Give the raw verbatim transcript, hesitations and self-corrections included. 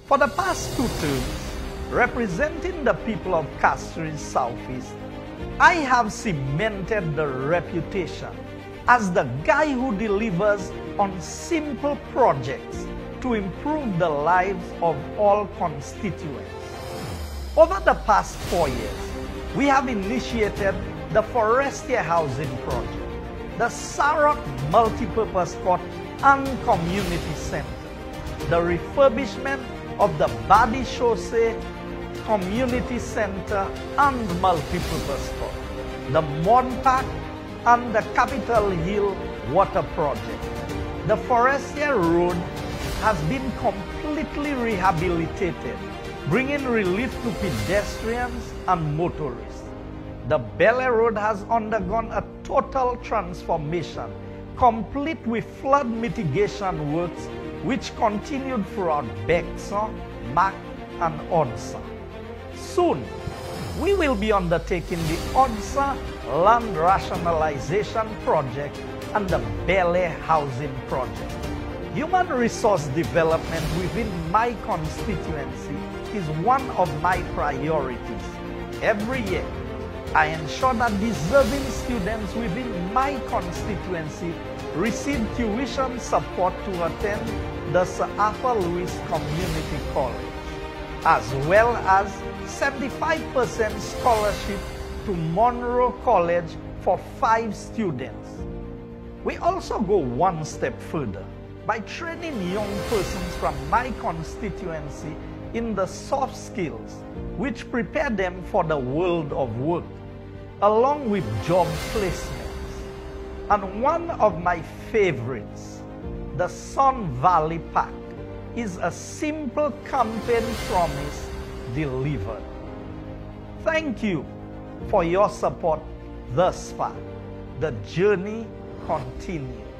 For the past two terms, representing the people of Castries Southeast, I have cemented the reputation as the guy who delivers on simple projects to improve the lives of all constituents. Over the past four years, we have initiated the Forestier Housing Project, the Saroc Multipurpose Court and Community Center, the refurbishment of the Badi Chaussee Community Center and Multipurpose Court, the Mon Park and the Capitol Hill Water Project. The Forestier Road has been completely rehabilitated, bringing relief to pedestrians and motorists. The Belle Road has undergone a total transformation, complete with flood mitigation works which continued throughout Bexar, Mac, and Odsa. Soon, we will be undertaking the Odsa Land Rationalization Project and the Belle Housing Project. Human resource development within my constituency is one of my priorities. Every year, I ensure that deserving students within my constituency receive tuition support to attend the Sir Arthur Lewis Community College, as well as seventy-five percent scholarship to Monroe College for five students. We also go one step further by training young persons from my constituency in the soft skills which prepare them for the world of work, along with job placements. And one of my favorites, the Sun Valley Pact, is a simple campaign promise delivered. Thank you for your support thus far. The journey continues.